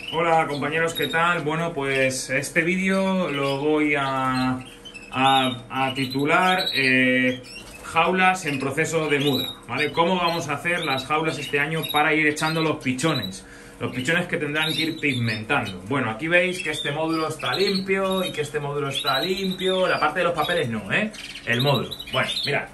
Hola compañeros, ¿qué tal? Bueno, pues este vídeo lo voy a titular jaulas en proceso de muda, ¿vale? ¿Cómo vamos a hacer las jaulas este año para ir echando los pichones? Los pichones que tendrán que ir pigmentando. Bueno, aquí veis que este módulo está limpio y que este módulo está limpio. La parte de los papeles no, ¿eh? El módulo. Bueno, mirad.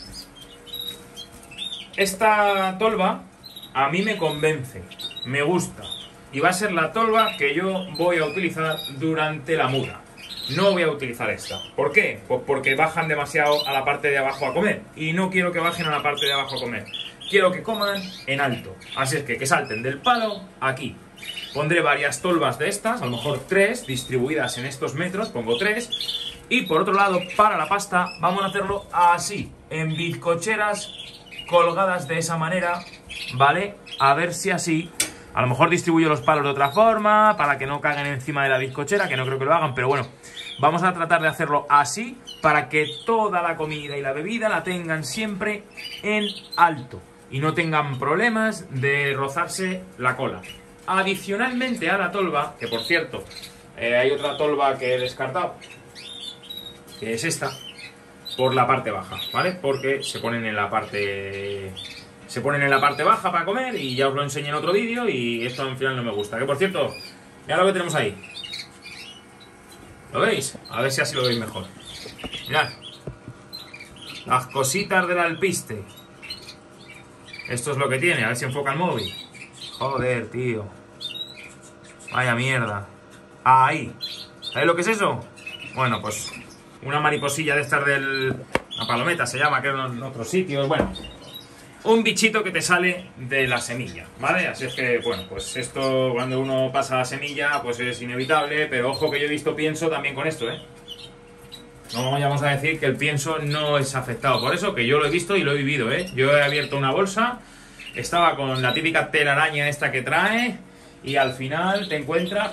Esta tolva a mí me convence, me gusta. Y va a ser la tolva que yo voy a utilizar durante la muda. No voy a utilizar esta. ¿Por qué? Pues porque bajan demasiado a la parte de abajo a comer. Y no quiero que bajen a la parte de abajo a comer. Quiero que coman en alto. Así es que salten del palo aquí. Pondré varias tolvas de estas, a lo mejor 3, distribuidas en estos metros. Pongo 3. Y por otro lado, para la pasta, vamos a hacerlo así. En bizcocheras colgadas de esa manera, ¿vale? A ver si así... A lo mejor distribuyo los palos de otra forma, para que no caguen encima de la bizcochera, que no creo que lo hagan, pero bueno, vamos a tratar de hacerlo así, para que toda la comida y la bebida la tengan siempre en alto, y no tengan problemas de rozarse la cola. Adicionalmente a la tolva, que por cierto, hay otra tolva que he descartado, que es esta, por la parte baja, ¿vale? Porque se ponen en la parte... Se ponen en la parte baja para comer y ya os lo enseñé en otro vídeo y esto al final no me gusta. Que por cierto, mirad lo que tenemos ahí. ¿Lo veis? A ver si así lo veis mejor. Mirad. Las cositas del alpiste. Esto es lo que tiene, a ver si enfoca el móvil. Joder, tío. Vaya mierda. Ahí. ¿Sabéis lo que es eso? Bueno, pues una mariposilla de estas del... La palometa se llama, que en otros sitios. Bueno... Un bichito que te sale de la semilla, ¿vale? Así es que, bueno, pues esto cuando uno pasa la semilla, pues es inevitable, pero ojo que yo he visto pienso también con esto, ¿eh? No vayamos a decir que el pienso no es afectado por eso, que yo lo he visto y lo he vivido, ¿eh? Yo he abierto una bolsa, estaba con la típica telaraña esta que trae y al final te encuentras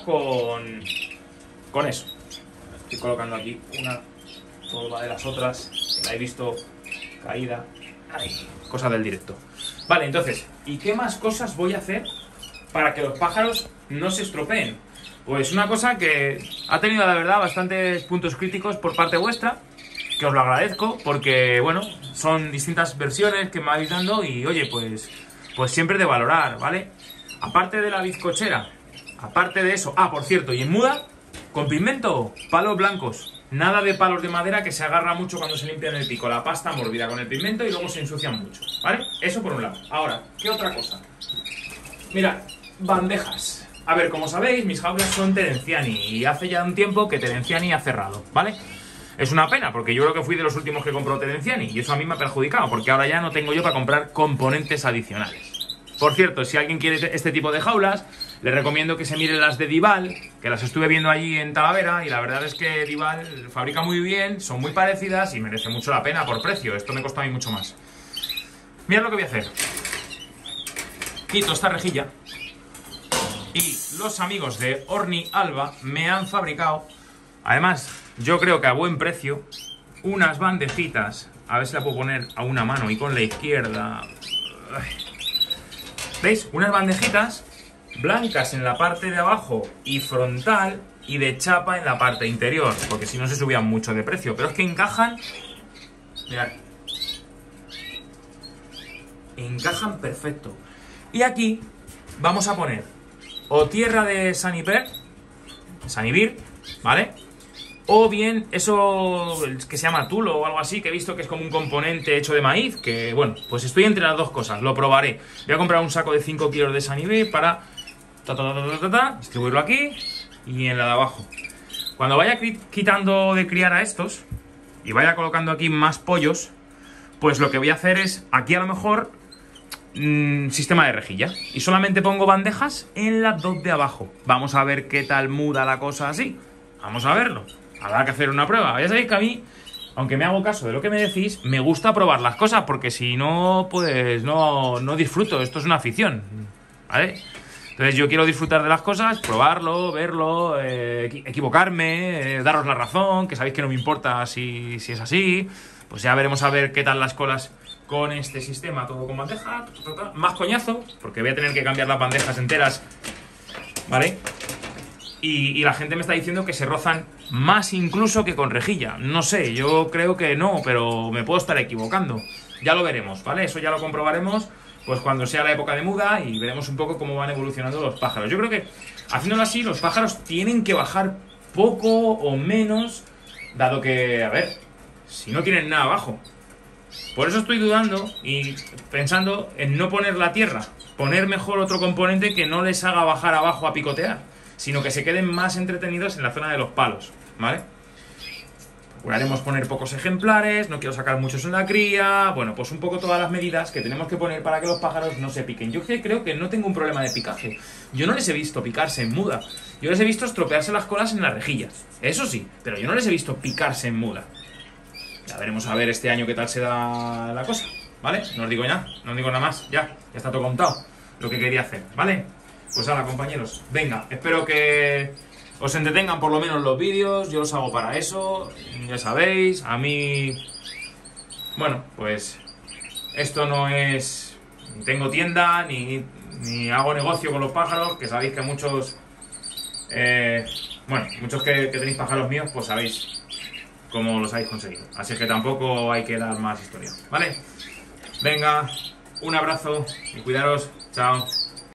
con eso. Estoy colocando aquí una tolva de las otras, que la he visto caída. Ay, cosa del directo. Vale, entonces, ¿y qué más cosas voy a hacer para que los pájaros no se estropeen? Pues una cosa que ha tenido, la verdad, bastantes puntos críticos por parte vuestra, que os lo agradezco, porque, bueno, son distintas versiones que me vais dando y, oye, pues siempre de valorar, ¿vale? Aparte de la bizcochera, aparte de eso... Ah, por cierto, y en muda, con pigmento, palos blancos. Nada de palos de madera que se agarra mucho cuando se limpian el pico. La pasta mordida con el pigmento y luego se ensucian mucho, ¿vale? Eso por un lado. Ahora, ¿qué otra cosa? Mirad, bandejas. A ver, como sabéis, mis jaulas son Terenciani y hace ya un tiempo que Terenciani ha cerrado, ¿vale? Es una pena, porque yo creo que fui de los últimos que compró Terenciani y eso a mí me ha perjudicado, porque ahora ya no tengo yo para comprar componentes adicionales. Por cierto, si alguien quiere este tipo de jaulas, les recomiendo que se miren las de Dival, que las estuve viendo allí en Talavera y la verdad es que Dival fabrica muy bien, son muy parecidas y merece mucho la pena por precio. Esto me costó a mí mucho más. Mirad lo que voy a hacer. Quito esta rejilla y los amigos de Orni Alba me han fabricado, además yo creo que a buen precio, unas bandejitas. A ver si la puedo poner a una mano y con la izquierda... ¿Veis? Unas bandejitas blancas en la parte de abajo y frontal y de chapa en la parte interior, porque si no se subían mucho de precio, pero es que encajan, mirad, encajan perfecto. Y aquí vamos a poner o tierra de Sanivir, ¿vale? O bien eso que se llama tulo o algo así, que he visto que es como un componente hecho de maíz, que bueno, pues estoy entre las dos cosas, lo probaré. Voy a comprar un saco de 5 kilos de Sanivir para distribuirlo aquí y en la de abajo. Cuando vaya quitando de criar a estos y vaya colocando aquí más pollos, pues lo que voy a hacer es, aquí a lo mejor, sistema de rejilla. Y solamente pongo bandejas en las dos de abajo. Vamos a ver qué tal muda la cosa así. Vamos a verlo. Habrá que hacer una prueba. Ya sabéis que a mí, aunque me hago caso de lo que me decís, me gusta probar las cosas, porque si no, pues no disfruto. Esto es una afición, ¿vale? Entonces yo quiero disfrutar de las cosas, probarlo, verlo, equivocarme, daros la razón, que sabéis que no me importa si es así. Pues ya veremos a ver qué tal las colas con este sistema, todo con bandeja. Más coñazo, porque voy a tener que cambiar las bandejas enteras, ¿vale? Y la gente me está diciendo que se rozan más incluso que con rejilla. No sé, yo creo que no, pero me puedo estar equivocando. Ya lo veremos, ¿vale? Eso ya lo comprobaremos pues cuando sea la época de muda y veremos un poco cómo van evolucionando los pájaros. Yo creo que haciéndolo así, los pájaros tienen que bajar poco o menos, dado que, a ver, si no tienen nada abajo. Por eso estoy dudando y pensando en no poner la tierra, poner mejor otro componente que no les haga bajar abajo a picotear, sino que se queden más entretenidos en la zona de los palos, ¿vale? Procuraremos poner pocos ejemplares, no quiero sacar muchos en la cría, bueno, pues un poco todas las medidas que tenemos que poner para que los pájaros no se piquen. Yo creo que no tengo un problema de picaje, yo no les he visto picarse en muda, yo les he visto estropearse las colas en las rejillas, eso sí, pero yo no les he visto picarse en muda. Ya veremos a ver este año qué tal se da la cosa, ¿vale? No os digo nada, no os digo nada más, ya está todo contado, lo que quería hacer, ¿vale? Pues ahora, compañeros, venga, espero que os entretengan por lo menos los vídeos, yo los hago para eso, ya sabéis, a mí... Bueno, pues esto no es... Ni tengo tienda, ni hago negocio con los pájaros, que sabéis que muchos... bueno, muchos que tenéis pájaros míos, pues sabéis cómo los habéis conseguido. Así que tampoco hay que dar más historia, ¿vale? Venga, un abrazo y cuidaros, chao.